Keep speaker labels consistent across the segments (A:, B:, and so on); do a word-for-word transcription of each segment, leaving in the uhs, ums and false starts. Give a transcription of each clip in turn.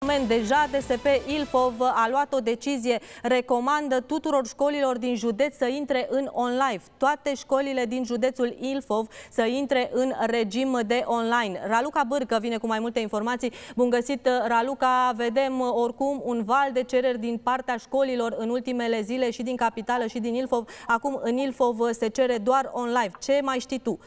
A: moment deja D S P Ilfov a luat o decizie, recomandă tuturor școlilor din județ să intre în online. Toate școlile din județul Ilfov să intre în regim de online. Raluca Bârcă vine cu mai multe informații. Bun găsit, Raluca. Vedem oricum un val de cereri din partea școlilor în ultimele zile și din capitală și din Ilfov. Acum în Ilfov se cere doar online. Ce mai știi tu?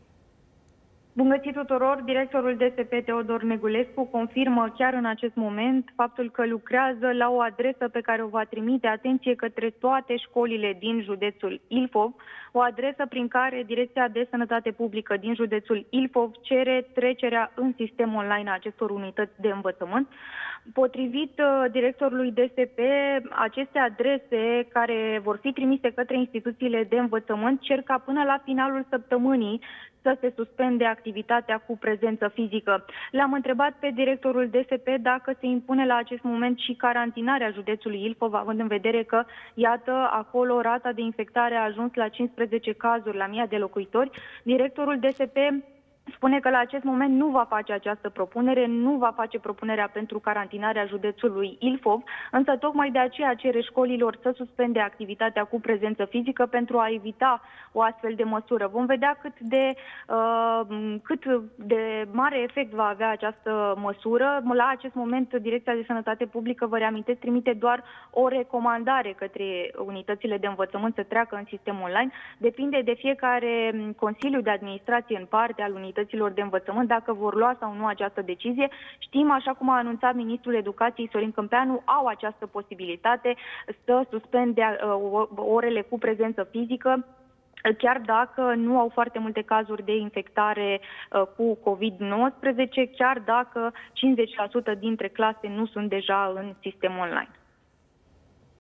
B: Bun găsit tuturor! Directorul D S P Teodor Negulescu confirmă chiar în acest moment faptul că lucrează la o adresă pe care o va trimite, atenție, către toate școlile din județul Ilfov, o adresă prin care Direcția de Sănătate Publică din județul Ilfov cere trecerea în sistem online a acestor unități de învățământ. Potrivit uh, directorului D S P, aceste adrese care vor fi trimise către instituțiile de învățământ cer ca până la finalul săptămânii să se suspende activitatea cu prezență fizică. L-am întrebat pe directorul D S P dacă se impune la acest moment și carantinarea județului Ilfov, având în vedere că, iată, acolo rata de infectare a ajuns la cincisprezece cazuri la mie de locuitori. Directorul D S P spune că la acest moment nu va face această propunere, nu va face propunerea pentru carantinarea județului Ilfov, însă tocmai de aceea cere școlilor să suspende activitatea cu prezență fizică pentru a evita o astfel de măsură. Vom vedea cât de, uh, cât de mare efect va avea această măsură. La acest moment, Direcția de Sănătate Publică, vă reamintesc, trimite doar o recomandare către unitățile de învățământ să treacă în sistem online. Depinde de fiecare Consiliu de Administrație în parte al unităților de învățământ dacă vor lua sau nu această decizie. Știm, așa cum a anunțat ministrul Educației Sorin Câmpeanu, au această posibilitate să suspende uh, orele cu prezență fizică, chiar dacă nu au foarte multe cazuri de infectare uh, cu COVID nouăsprezece, chiar dacă cincizeci la sută dintre clase nu sunt deja în sistem online.